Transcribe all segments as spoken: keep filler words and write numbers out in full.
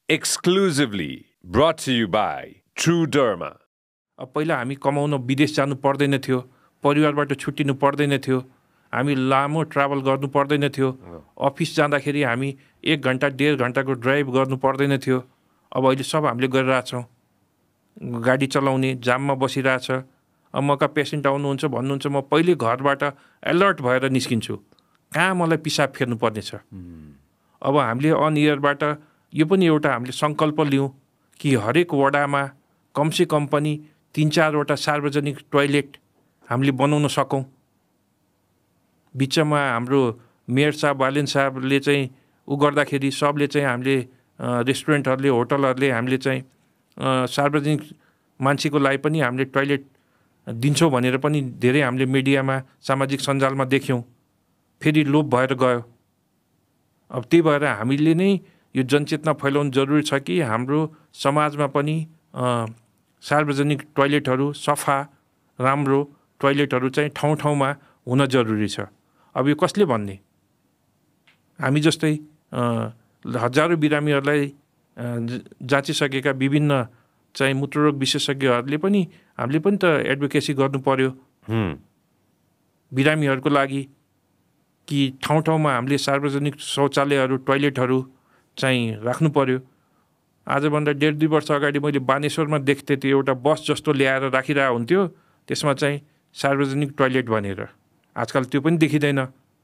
Exclusively brought to you by True Derma. अब पहिला हामी कमाउन विदेश जानु पर्दैन थियो, परिवारबाट छुट्टिनु पर्दैन थियो, हामी लामो ट्राभल गर्नु पर्दैन थियो, अफिस जाँदाखेरि हामी एक घण्टा डेढ घण्टाको ड्राइभ गर्नु पर्दैन थियो। अब अहिले सब हामीले गरिरहेछौँ। गाडी चलाउने, जाममा बसिरहेछ। अब मका पेसेन्ट आउनुहुन्छ भन्नुहुन्छ, म पहिले घरबाट अलर्ट भएर निस्किन्छु, कहाँ मलाई पिसाब फेर्नु पर्नेछ। अब हामीले अन इयरबाट यो पनि एउटा हामीले सङ्कल्प लियौँ कि हरेक वडामा कमसे कम पनि तीन चारवटा सार्वजनिक टोयलेट हामीले बनाउन सकौँ। बिचमा हाम्रो मेयर साहब बालेन साहबले चाहिँ उ गर्दाखेरि सबले चाहिँ हामीले रेस्टुरेन्टहरूले होटलहरूले हामीले चाहिँ सार्वजनिक मान्छेको लागि पनि हामीले टोयलेट दिन्छौँ भनेर पनि धेरै हामीले मिडियामा सामाजिक सञ्जालमा देख्यौँ। फेरि लोप भएर गयो। अब त्यही भएर हामीले नै यो जनचेतना फैलाउनु जरुरी छ कि हाम्रो समाजमा पनि सार्वजनिक टोयलेटहरू सफा राम्रो टोयलेटहरू चाहिँ ठाउँ ठाउँमा हुन जरुरी छ। अब यो कसले भन्ने? हामी जस्तै हजारौँ बिरामीहरूलाई जाँचिसकेका विभिन्न चाहिँ मूत्ररोग विशेषज्ञहरूले पनि हामीले पनि त एडभोकेसी गर्नु पर्यो बिरामीहरूको लागि कि ठाउँ ठाउँमा हामीले सार्वजनिक शौचालयहरू टोयलेटहरू चाहिँ राख्नु पर्यो। आजभन्दा डेढ दुई वर्ष अगाडि मैले बानेश्वरमा देख्थेँ, त्यो एउटा बस जस्तो ल्याएर राखिरहेको हुन्थ्यो, त्यसमा चाहिँ सार्वजनिक टोयलेट भनेर। आजकल त्यो पनि देखिँदैन।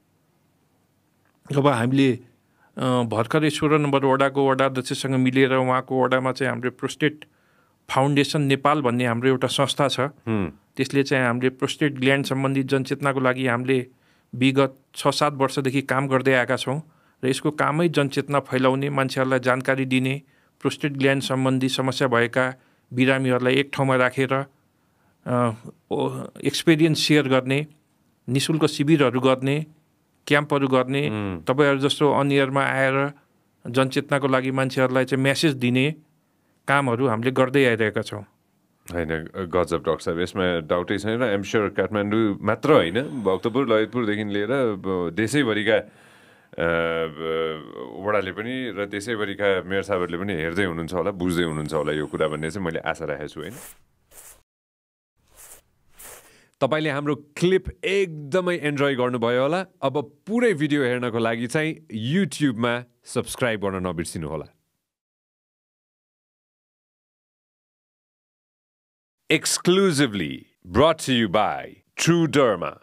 अब हामीले भर्खरै सोह्र नम्बर वडाको वडा अध्यक्षसँग मिलेर उहाँको वडामा चाहिँ हाम्रो प्रोस्टेट फाउन्डेसन नेपाल भन्ने हाम्रो एउटा संस्था छ। त्यसले चाहिँ हामीले प्रोस्टेट ग्ल्यान्ड सम्बन्धी जनचेतनाको लागि हामीले विगत छ सात वर्षदेखि काम गर्दै आएका छौँ र यसको कामै जनचेतना फैलाउने, मान्छेहरूलाई जानकारी दिने, प्रोस्टेट ग्ल्यान्ड सम्बन्धी समस्या भएका बिरामीहरूलाई एक ठाउँमा राखेर एक्सपिरियन्स सेयर गर्ने, निःशुल्क शिविरहरू गर्ने, क्याम्पहरू गर्ने, तपाईँहरू जस्तो अनियरमा आएर जनचेतनाको लागि मान्छेहरूलाई चाहिँ मेसेज दिने कामहरू हामीले गर्दै आइरहेका छौँ। होइन, गजब डाक्टर साहब, यसमा डाउटै छैन। आइएम स्योर काठमाडौँ मात्र होइन, भक्तपुर ललितपुरदेखि लिएर देशैभरिका वडाले पनि र देशैभरिका मेयर साहबहरूले पनि हेर्दै हुनुहुन्छ होला, बुझ्दै हुनुहुन्छ होला यो कुरा भन्ने चाहिँ मैले आशा राखेको छु। होइन, तपाईँले हाम्रो क्लिप एकदमै एन्जोय गर्नुभयो होला। अब पुरै भिडियो हेर्नको लागि चाहिँ युट्युबमा सब्सक्राइब गर्न नबिर्सिनु होला। Exclusively brought to you by True Derma.